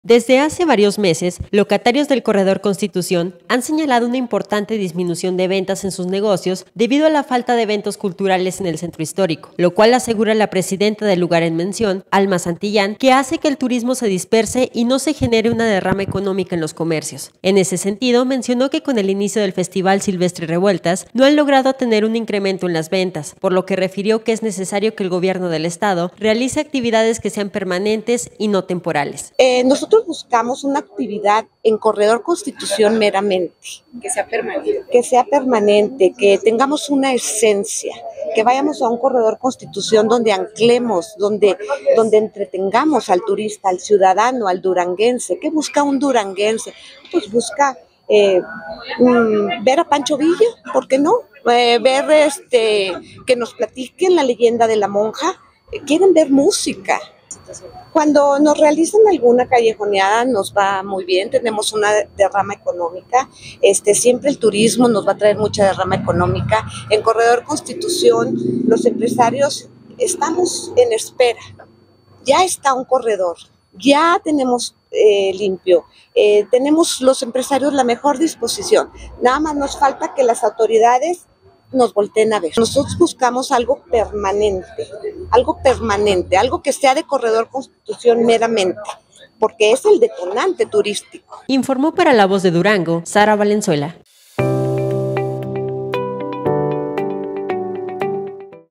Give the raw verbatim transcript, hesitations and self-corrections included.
Desde hace varios meses, locatarios del Corredor Constitución han señalado una importante disminución de ventas en sus negocios debido a la falta de eventos culturales en el centro histórico, lo cual asegura la presidenta del lugar en mención, Alma Santillán, que hace que el turismo se disperse y no se genere una derrama económica en los comercios. En ese sentido, mencionó que con el inicio del Festival Silvestre Revueltas no han logrado tener un incremento en las ventas, por lo que refirió que es necesario que el gobierno del estado realice actividades que sean permanentes y no temporales. Eh, nosotros buscamos una actividad en Corredor Constitución meramente. Que sea permanente. Que sea permanente, que tengamos una esencia, que vayamos a un Corredor Constitución donde anclemos, donde, donde entretengamos al turista, al ciudadano, al duranguense. ¿Qué busca un duranguense? Pues busca eh, mm, ver a Pancho Villa, ¿por qué no? Eh, ver este, que nos platiquen la leyenda de la monja. Eh, quieren ver música. Cuando nos realizan alguna callejoneada nos va muy bien, tenemos una derrama económica, este, siempre el turismo nos va a traer mucha derrama económica. En Corredor Constitución los empresarios estamos en espera, ya está un corredor, ya tenemos eh, limpio, eh, tenemos los empresarios la mejor disposición, nada más nos falta que las autoridades nos volteen a ver. Nosotros buscamos algo permanente, algo permanente, algo que sea de Corredor Constitución meramente, porque es el detonante turístico. Informó para La Voz de Durango, Sara Valenzuela.